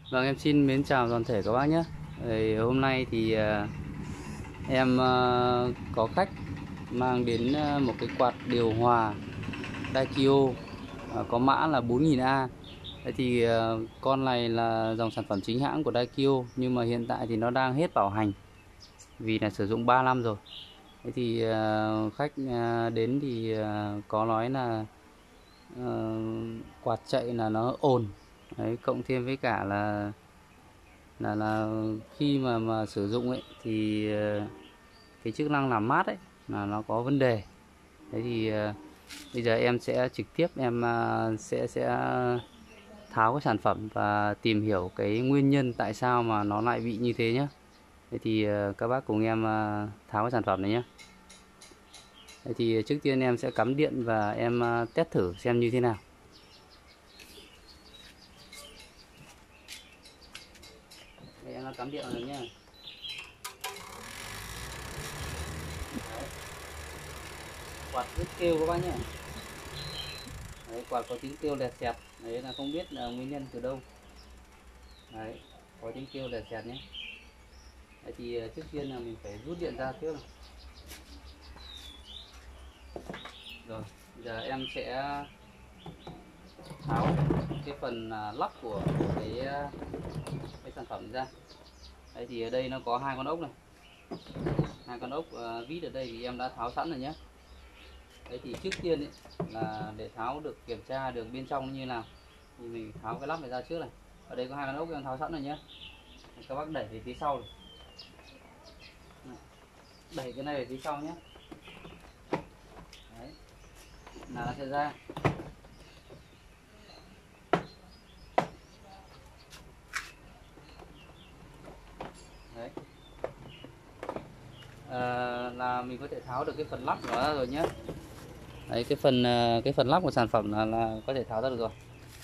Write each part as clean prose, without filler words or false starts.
Vâng, em xin mến chào toàn thể các bác nhé. Hôm nay thì em có khách mang đến một cái quạt điều hòa Daikyo có mã là 4000A. Thì con này là dòng sản phẩm chính hãng của Daikyo, nhưng mà hiện tại thì nó đang hết bảo hành vì là sử dụng 3 năm rồi. Thì khách đến thì có nói là quạt chạy là nó ồn. Đấy, cộng thêm với cả là khi mà sử dụng ấy thì cái chức năng làm mát ấy là nó có vấn đề. Thế thì bây giờ em sẽ trực tiếp sẽ tháo cái sản phẩm và tìm hiểu cái nguyên nhân tại sao mà nó lại bị như thế nhé. Thế thì các bác cùng em tháo cái sản phẩm này nhé. Thế thì trước tiên em sẽ cắm điện và em test thử xem như thế nào. Đây, em đã cắm điện rồi nhé. Quạt rất kêu các bác nhé. Đấy, quạt có tiếng kêu lẹt xẹt. Đấy là không biết là nguyên nhân từ đâu. Đấy, có tiếng kêu lẹt xẹt nhé. Đấy thì trước tiên là mình phải rút điện ra trước này. Rồi, giờ em sẽ tháo cái phần lắp của cái sản phẩm ra. Đấy thì ở đây nó có hai con ốc này. Hai con ốc vít ở đây thì em đã tháo sẵn rồi nhé. Đấy thì trước tiên ấy, là để tháo được, kiểm tra được bên trong như nào thì mình tháo cái lắp này ra trước này. Ở đây có hai con ốc em tháo sẵn rồi nhé. Các bác đẩy về phía sau này. Đẩy cái này về phía sau nhé. Đấy, là nó sẽ ra. Đấy, là mình có thể tháo được cái phần lắp của nó ra rồi nhé. Đấy, cái phần lắp của sản phẩm là có thể tháo ra được rồi.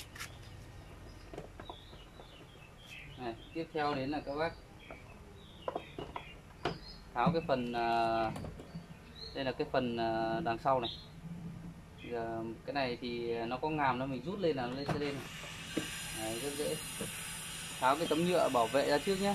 Này, tiếp theo đến là các bác tháo cái phần đây là cái phần đằng sau này. Giờ, cái này thì nó có ngàm nó mình rút lên là nó sẽ lên này. Đấy, rất dễ. Tháo cái tấm nhựa bảo vệ ra trước nhé.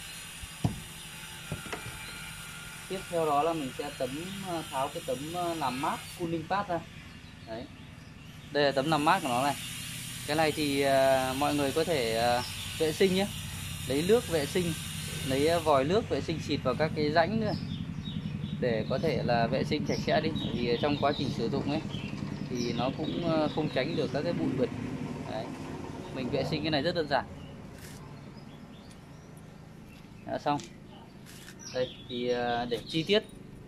Tiếp theo đó là mình sẽ tháo cái tấm làm mát cooling pad ra. Đấy, đây là tấm làm mát của nó này. Cái này thì mọi người có thể vệ sinh nhé, lấy nước vệ sinh, lấy vòi nước vệ sinh xịt vào các cái rãnh nữa để có thể là vệ sinh sạch sẽ đi. Thì trong quá trình sử dụng ấy thì nó cũng không tránh được các cái bụi bẩn. Đấy, mình vệ sinh cái này rất đơn giản. Đã xong. Đây thì để chi tiết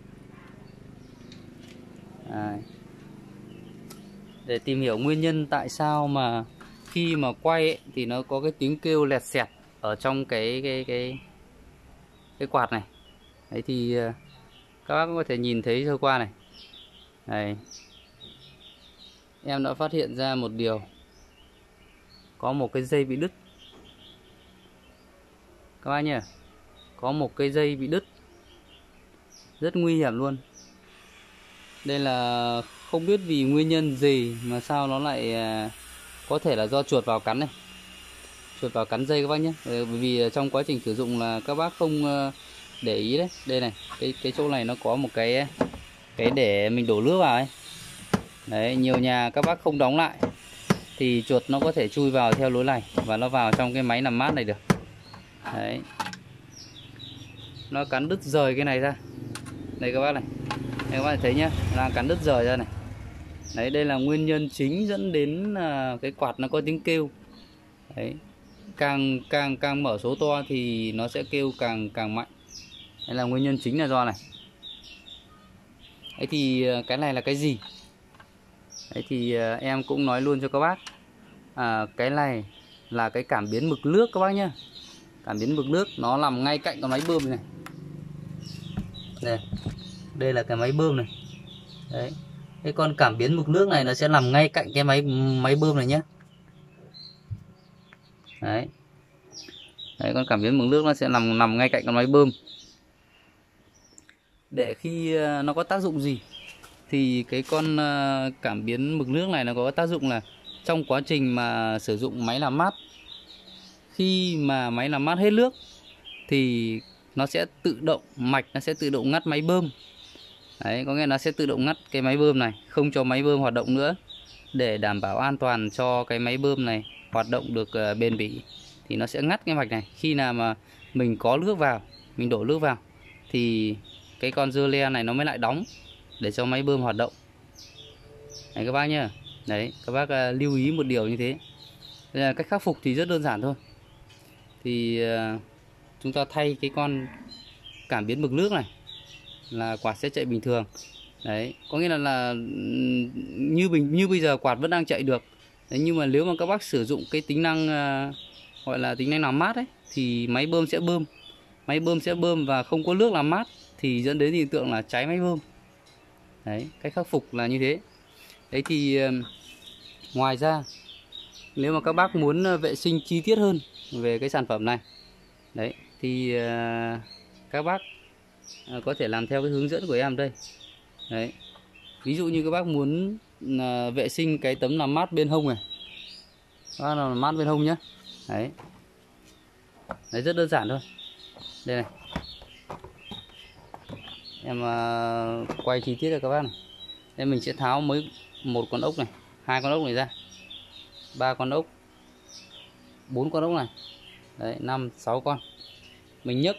để tìm hiểu nguyên nhân tại sao mà khi mà quay ấy, thì nó có cái tiếng kêu lẹt xẹt ở trong cái quạt này. Đấy thì các bác có thể nhìn thấy sơ qua này. Đây, em đã phát hiện ra một điều, có một cái dây bị đứt các bác nhỉ. Có một cái dây bị đứt rất nguy hiểm luôn. Đây là không biết vì nguyên nhân gì mà sao nó lại có thể là do chuột vào cắn này. Chuột vào cắn dây các bác nhé. Bởi vì trong quá trình sử dụng là các bác không để ý đấy. Đây này, cái chỗ này nó có một cái để mình đổ nước vào ấy. Đấy, nhiều nhà các bác không đóng lại thì chuột nó có thể chui vào theo lối này và nó vào trong cái máy làm mát này được. Đấy, nó cắn đứt rời cái này ra. Đây các bác này, đây các bác thấy nhá, đang cắn đứt rời ra này. Đấy, đây là nguyên nhân chính dẫn đến cái quạt nó có tiếng kêu. Đấy, càng mở số to thì nó sẽ kêu càng mạnh. Đây là nguyên nhân chính là do này. Đấy thì cái này là cái gì? Đấy thì em cũng nói luôn cho các bác. Cái này là cái cảm biến mực nước các bác nhá. Cảm biến mực nước nó nằm ngay cạnh cái máy bơm này. Đây là cái máy bơm này. Đấy, cái con cảm biến mực nước này nó sẽ nằm ngay cạnh cái máy bơm này nhé. Đấy, con cảm biến mực nước nó sẽ nằm ngay cạnh con máy bơm. Để khi nó có tác dụng gì thì cái con cảm biến mực nước này nó có tác dụng là trong quá trình mà sử dụng máy làm mát khi mà máy làm mát hết nước thì nó sẽ tự động, mạch nó sẽ tự động ngắt máy bơm. Đấy, có nghĩa là nó sẽ tự động ngắt cái máy bơm này, không cho máy bơm hoạt động nữa, để đảm bảo an toàn cho cái máy bơm này hoạt động được bền bỉ. Thì nó sẽ ngắt cái mạch này. Khi nào mà mình có nước vào, mình đổ nước vào thì cái con dơ le này nó mới lại đóng để cho máy bơm hoạt động. Đấy các bác nhá. Đấy, các bác lưu ý một điều như thế. Đây là cách khắc phục thì rất đơn giản thôi. Thì chúng ta thay cái con cảm biến mực nước này là quạt sẽ chạy bình thường. Đấy, có nghĩa là như bây giờ quạt vẫn đang chạy được. Đấy, nhưng mà nếu mà các bác sử dụng cái tính năng gọi là tính năng làm mát ấy, thì máy bơm sẽ bơm. Máy bơm sẽ bơm và không có nước làm mát thì dẫn đến hiện tượng là cháy máy bơm. Đấy, cách khắc phục là như thế. Đấy thì ngoài ra, nếu mà các bác muốn vệ sinh chi tiết hơn về cái sản phẩm này, đấy thì các bác có thể làm theo cái hướng dẫn của em đây. Đấy, ví dụ như các bác muốn vệ sinh cái tấm làm mát bên hông này, các bác làm mát bên hông nhé. Đấy, đấy rất đơn giản thôi. Đây này, em quay chi tiết cho các bác này. Đây mình sẽ tháo một con ốc này, 2 con ốc này ra, 3 con ốc, 4 con ốc này, đấy 5, 6 con. Mình nhấc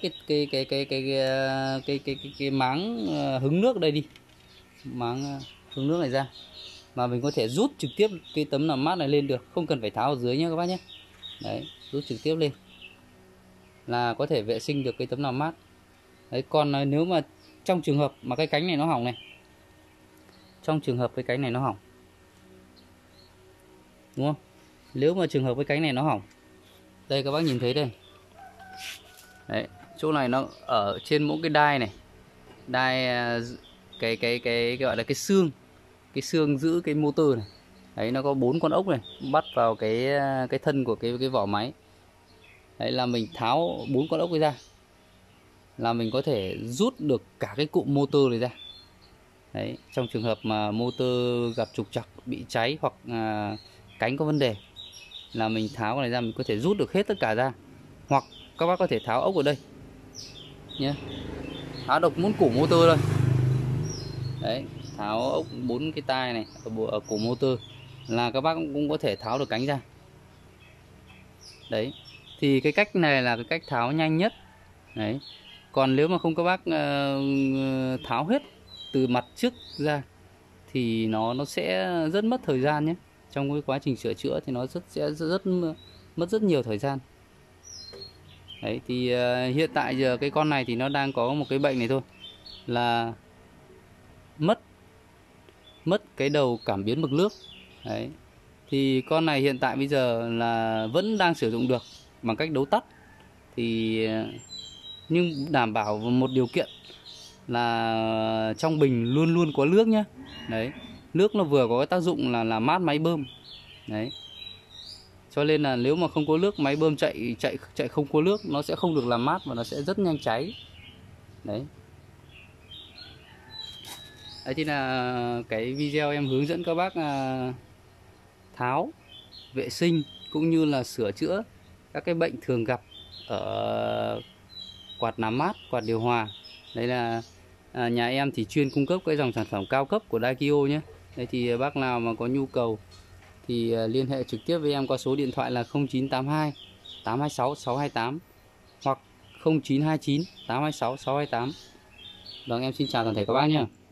cái máng hứng nước đây đi, máng hứng nước này ra, mà mình có thể rút trực tiếp cái tấm làm mát này lên được, không cần phải tháo ở dưới nhé các bác nhé. Đấy, rút trực tiếp lên là có thể vệ sinh được cái tấm làm mát. Đấy, còn nếu mà trong trường hợp mà cái cánh này nó hỏng này, trong trường hợp cái cánh này nó hỏng, đúng không? Nếu mà trường hợp cái cánh này nó hỏng, đây các bác nhìn thấy đây. Đấy, chỗ này nó ở trên mỗi cái đai này, đai cái gọi là cái xương giữ cái motor này. Đấy, nó có 4 con ốc này bắt vào cái thân của cái vỏ máy. Đấy là mình tháo 4 con ốc ấy ra là mình có thể rút được cả cái cụm motor này ra. Đấy, trong trường hợp mà motor gặp trục trặc, bị cháy hoặc cánh có vấn đề là mình tháo cái này ra, mình có thể rút được hết tất cả ra. Hoặc các bác có thể tháo ốc ở đây nhé, tháo được muốn củ motor thôi. Đấy, tháo ốc 4 cái tai này ở củ motor là các bác cũng có thể tháo được cánh ra. Đấy, thì cái cách này là cái cách tháo nhanh nhất. Đấy, còn nếu mà không các bác tháo hết từ mặt trước ra thì nó sẽ rất mất thời gian nhé. Trong cái quá trình sửa chữa thì nó sẽ mất rất nhiều thời gian. Đấy thì hiện tại giờ cái con này thì nó đang có một cái bệnh này thôi, là mất cái đầu cảm biến mực nước. Đấy, thì con này hiện tại bây giờ là vẫn đang sử dụng được bằng cách đấu tắt, thì nhưng đảm bảo một điều kiện là trong bình luôn luôn có nước nhé. Đấy, nước nó vừa có cái tác dụng là làm mát máy bơm. Đấy, cho nên là nếu mà không có nước, máy bơm chạy không có nước, nó sẽ không được làm mát và nó sẽ rất nhanh cháy. Đấy. Đấy thì là cái video em hướng dẫn các bác tháo, vệ sinh cũng như là sửa chữa các cái bệnh thường gặp ở quạt làm mát, quạt điều hòa. Đây là nhà em thì chuyên cung cấp cái dòng sản phẩm cao cấp của Daikyo nhé. Đây thì bác nào mà có nhu cầu thì liên hệ trực tiếp với em qua số điện thoại là 0982 826 628 hoặc 0929 826 628. Vâng, em xin chào toàn thể các bác nhé.